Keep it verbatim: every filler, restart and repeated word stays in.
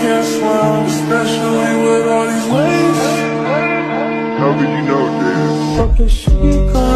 can't swim, especially with all these waves. How could you know, dude? Fucking she gon'